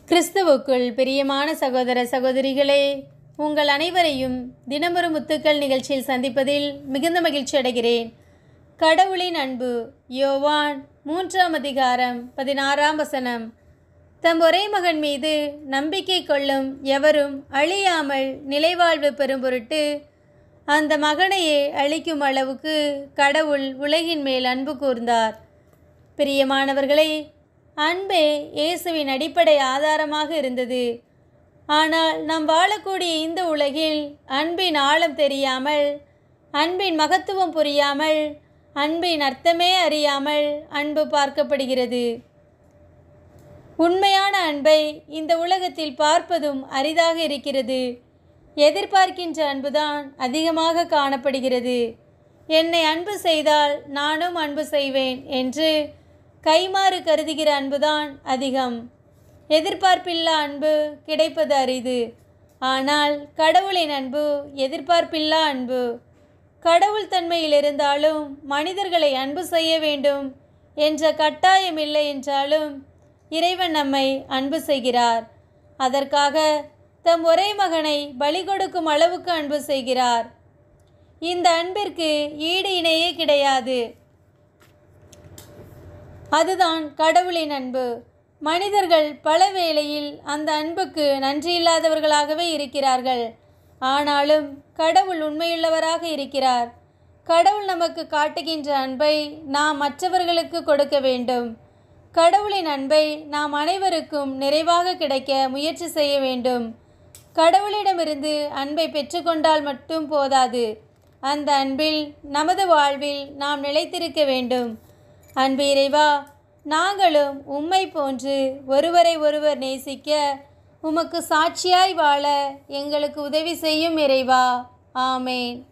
கிறிஸ்துவுக்குள் பிரியமான சகோதர சகோதரிகளே, உங்கள் அனைவரையும் தினமொரு முத்துக்கள் நிகழ்ச்சியில் சந்திப்பதில் மிகுந்த மகிழ்ச்சி அடைகிறேன். கடவுளின் அன்பு. யோவான் 3:16 தம் ஒரே மகன் மீது நம்பிக்கை கொள்ளும் எவரும் அழியாமல் நிலைவாழ்வு பெறும் பொருட்டு அந்த மகனையே அளிக்கும் அளவுக்கு கடவுள் உலகின் மேல் அன்பு கூர்ந்தார். பிரியமானவர்களே, அன்பே இயேசுவின் அடிப்படை ஆதாரமாக இருந்தது. ஆனால் நாம் வாழக்கூடிய இந்த உலகில் அன்பின் ஆழம் தெரியாமல், அன்பின் மகத்துவம் புரியாமல், அன்பின் அர்த்தமே அறியாமல் அன்பு பார்க்கப்படுகிறது. உண்மையான அன்பை இந்த உலகத்தில் பார்ப்பதும் அரிதாக இருக்கிறது. எதிர்பார்க்கின்ற அன்புதான் அதிகமாக காணப்படுகிறது. என்னை அன்பு செய்தால் நானும் அன்பு செய்வேன் என்று கைமாறு கருதுகிற அன்புதான் அதிகம். எதிர்பார்ப்பில்லா அன்பு கிடைப்பது அரிது. ஆனால் கடவுளின் அன்பு எதிர்பார்ப்பில்லா அன்பு. கடவுள் தன்மையில் இருந்தாலும் மனிதர்களை அன்பு செய்ய வேண்டும் என்ற கட்டாயம் இல்லை என்றாலும் இறைவன் நம்மை அன்பு செய்கிறார். அதற்காக தம் ஒரே மகனை பலி கொடுக்கும் அளவுக்கு அன்பு செய்கிறார். இந்த அன்பிற்கு ஈடு இணையே கிடையாது. அதுதான் கடவுளின் அன்பு. மனிதர்கள் பல வேளையில் அந்த அன்புக்கு நன்றியில்லாதவர்களாகவே இருக்கிறார்கள். ஆனாலும் கடவுள் உண்மையுள்ளவராக இருக்கிறார். கடவுள் நமக்கு காட்டுகின்ற அன்பை நாம் மற்றவர்களுக்கு கொடுக்க வேண்டும். கடவுளின் அன்பை நாம் அனைவருக்கும் நிறைவாக கிடைக்க முயற்சி செய்ய வேண்டும். கடவுளிடமிருந்து அன்பை பெற்றுக்கொண்டால் மட்டும் போதாது, அந்த அன்பில் நமது வாழ்வில் நாம் நிலைத்திருக்க வேண்டும். அன்பு இறைவா, நாங்களும் உம்மை போன்று ஒருவரை ஒருவர் நேசிக்க உமக்கு சாட்சியாய் வாழ எங்களுக்கு உதவி செய்யும் இறைவா. ஆமேன்.